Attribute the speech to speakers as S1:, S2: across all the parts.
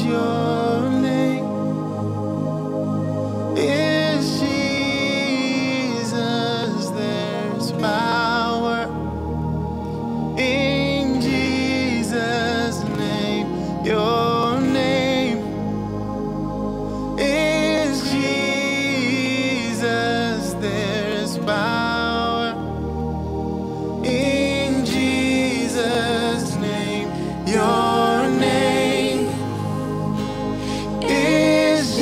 S1: your name. Is Jesus, there's power in Jesus' name. Your name is Jesus, there's power in Jesus' name. Your name is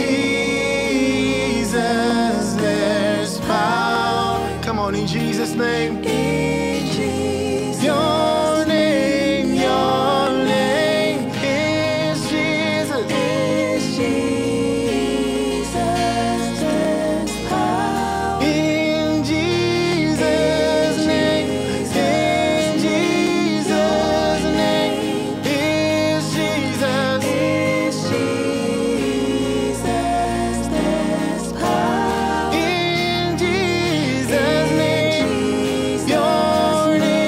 S1: Jesus, there's power. Come on, in Jesus' name. Your name is Jesus. In Jesus' name, in Jesus' name, is Jesus. In Jesus' name, your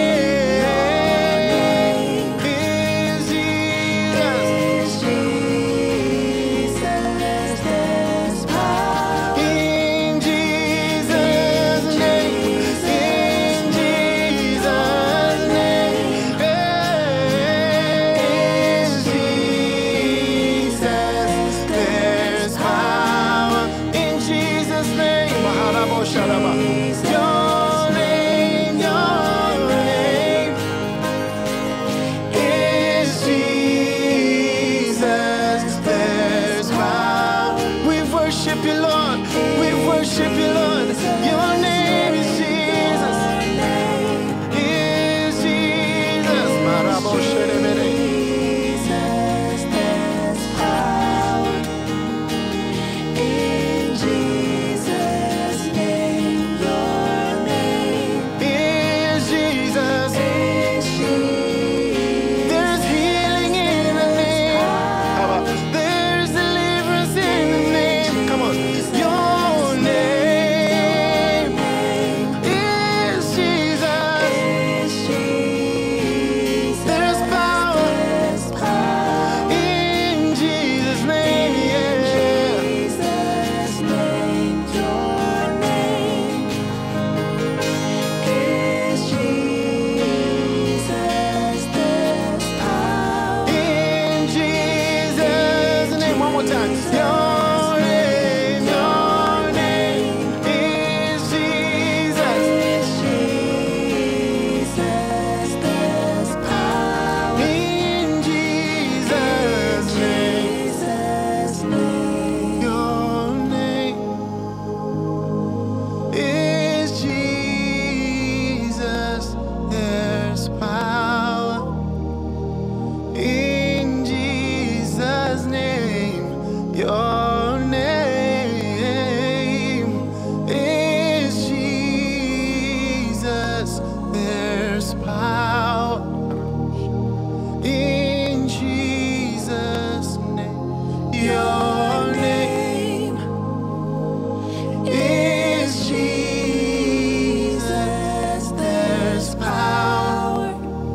S1: name is Jesus. In Jesus' name, in Jesus' name, is Jesus. There's power in Jesus' name. Maharabosharaba. Your name is Jesus. There's power. We worship you, Lord. We worship you, Lord. Your name is Jesus. Is Jesus. Marabosharebere. Is Jesus. There's healing in the name. How about there's deliverance in the name? Come on. Your name is Jesus. There's power in Jesus' name. Yeah. In Jesus' name. One more time. Your name is Jesus. In Jesus' name. Your name is Jesus. There's power in Jesus' name. Your name is Jesus. There's power in Jesus' name. Your name is Jesus. There's power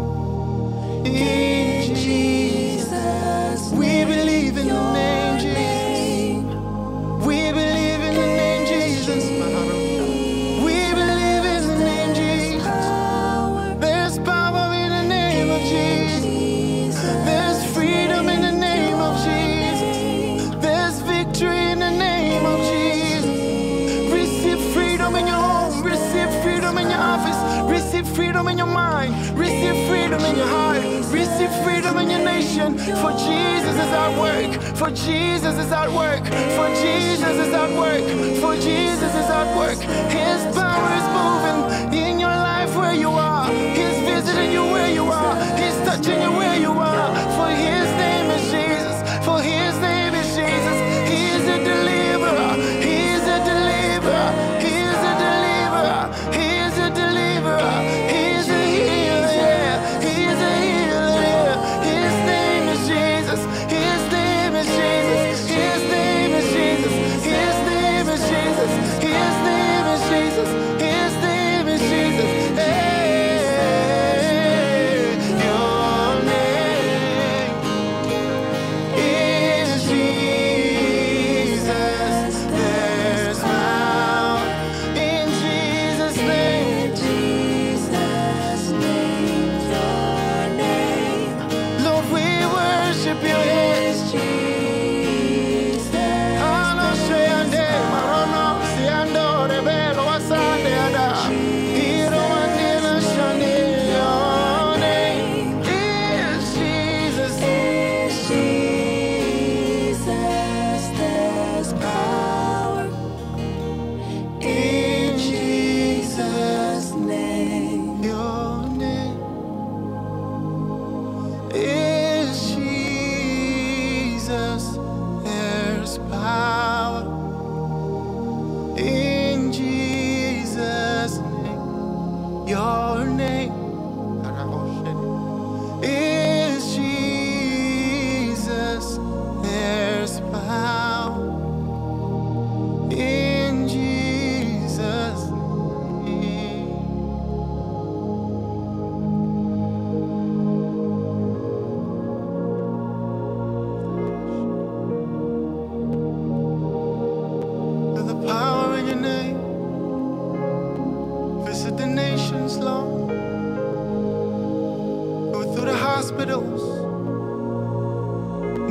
S1: in Jesus. We believe in the name Jesus. We believe in the name Jesus. We believe in the name Jesus. There's power in the name of Jesus. There's freedom in the name of Jesus. There's victory in the name of Jesus. Receive freedom in your home. Receive freedom in your office. Receive freedom in your mind. Receive freedom in your heart. Receive freedom in your nation. For Jesus is at work. For Jesus is at work. For Jesus is at work. For Jesus is at work. His power is moving in your life where you are. He's visiting you where you are. He's touching you where you are. For his name is Jesus. For his name is Jesus. He is a deliverer. He is a deliverer. He is a deliverer. He is a deliverer. He is a healer. Yeah. He is a healer. Yeah. His name is Jesus. His name is Jesus. His name is Jesus. His name is Jesus. His name is Jesus. His name is Jesus. Hey, your name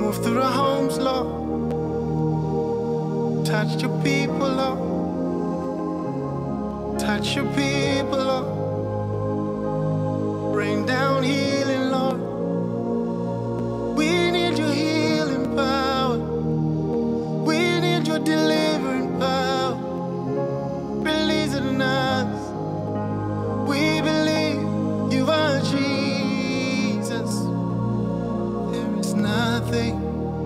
S1: Move through the homes, Lord. Touch your people, Lord. Touch your people, Lord. Rain down healing, Lord. We need your healing power. We need your delivering power. Release it in us. We believe you are Jesus. There is nothing